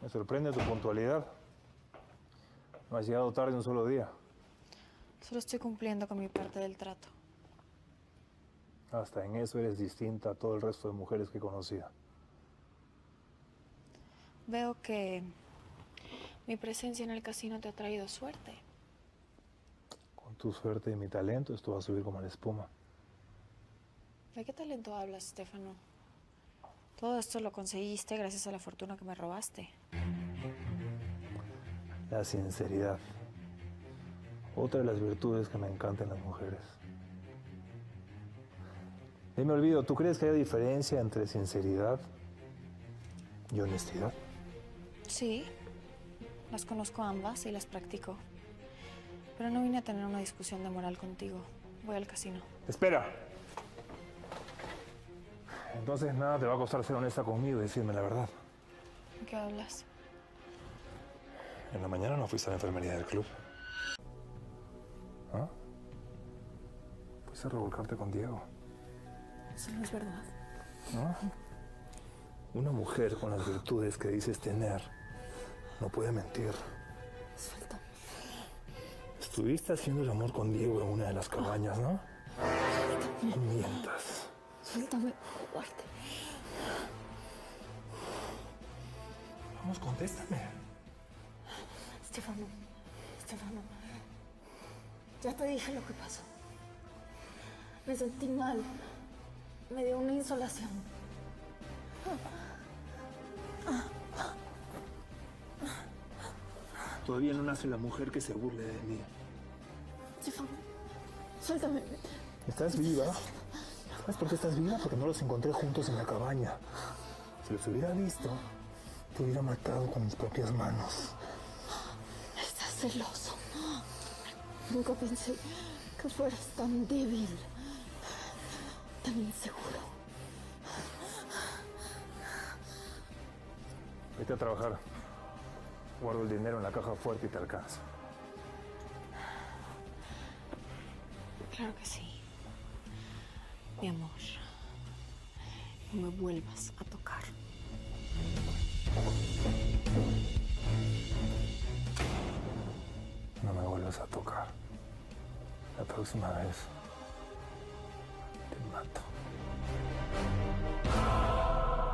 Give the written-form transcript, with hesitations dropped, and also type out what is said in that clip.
Me sorprende tu puntualidad. No has llegado tarde un solo día. Solo estoy cumpliendo con mi parte del trato. Hasta en eso eres distinta a todo el resto de mujeres que he conocido. Veo que mi presencia en el casino te ha traído suerte. Con tu suerte y mi talento, esto va a subir como la espuma. ¿De qué talento hablas, Stefano? Todo esto lo conseguiste gracias a la fortuna que me robaste. La sinceridad. Otra de las virtudes que me encantan en las mujeres. Y me olvido, ¿tú crees que hay diferencia entre sinceridad y honestidad? Sí, las conozco ambas y las practico. Pero no vine a tener una discusión de moral contigo. Voy al casino. ¡Espera! Entonces nada te va a costar ser honesta conmigo y decirme la verdad. ¿De qué hablas? En la mañana no fuiste a la enfermería del club. ¿Ah? Fuiste a revolcarte con Diego. Eso no es verdad. ¿No? Una mujer con las virtudes que dices tener no puede mentir. Suéltame. Estuviste haciendo el amor con Diego en una de las cabañas, ¿no? No mientas. Suéltame, cobarde. Vamos, contéstame. Stefano, ya te dije lo que pasó. Me sentí mal. Me dio una insolación. Todavía no nace la mujer que se burle de mí. Stefano, suéltame. ¿Estás viva? ¿Sabes por qué estás viva? Porque no los encontré juntos en la cabaña. Si los hubiera visto, te hubiera matado con mis propias manos. Estás celoso. Nunca pensé que fueras tan débil, tan inseguro. Vete a trabajar. Guardo el dinero en la caja fuerte y te alcanza. Claro que sí. Mi amor, no me vuelvas a tocar. No me vuelvas a tocar. La próxima vez